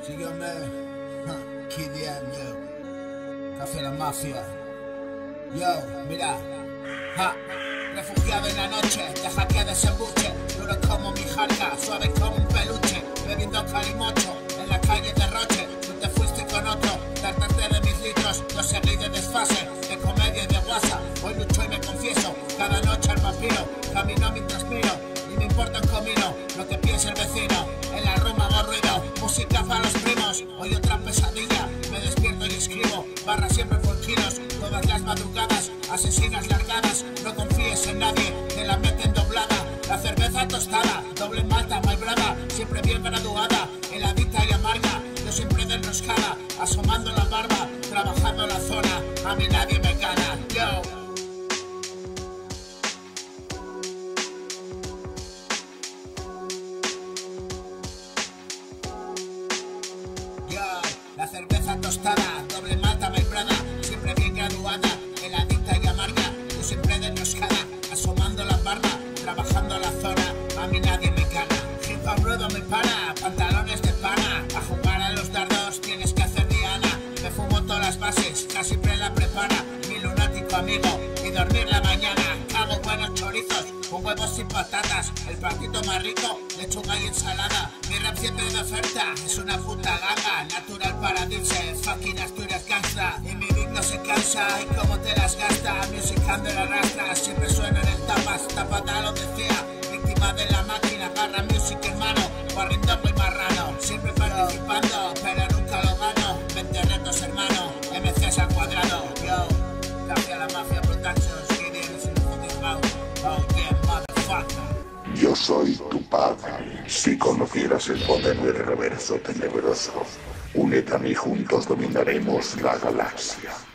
Sígueme, KDM, yo. Café La Mafia. Yo, mira, refugiado en la noche, deja que desembuche, duro como mi jarca, suave como un peluche, bebiendo calimocho, en la calle de Roche, tú te fuiste con otro, tartaste de mis litros, yo seguí de desfase, de comedia y de guasa, hoy lucho y me confieso, cada noche al vampiro, camino mientras miro, y me importa un comino, lo que piensa el vecino, en la Roma hago ruido, música para los primos, hoy otra pesadilla, me despierto y escribo, barra siempre por kilos, todas las madrugadas, asesinas largadas, no confíes en nadie, te la meten doblada, la cerveza tostada, doble malta, my brava, siempre bien graduada, heladita y amarga, yo siempre de enroscada, asomando la barba, trabajando la zona, a mí nadie me gana, yo. La cerveza tostada, doble malta, my brother, siempre bien graduada, heladita y amarga, yo siempre de enroscada, asomando la barba, trabajando la zona, a mí nadie me gana. Hip hop rudo me para, pantalones de pana, a jugar a los dardos tienes que hacer diana, me fumo todas las bases, casi siempre la prepara, mi lunático amigo, y dormir la mañana, hago buenos chorizos, con huevos y patatas, el platito más rico, lechuga y ensalada, mi rap siempre de oferta, es una puta ganga, natural para dirse, fucking Asturias gangsta, y mi beat no se cansa, y cómo te las gasta, music handle arrastra, siempre suena en el tapas, tapada lo decía, víctima de la máquina, barra music hermano, barriendo muy marrano, siempre participando, pero nunca lo gano, 20 retos hermano, MCs al cuadrado, yo, Café La Mafia Productions, KDM sin fucking mouth, oh yeah, motherfucker. Yo soy tu padre. Si conocieras el poder del reverso tenebroso, únete a mí, juntos dominaremos la galaxia.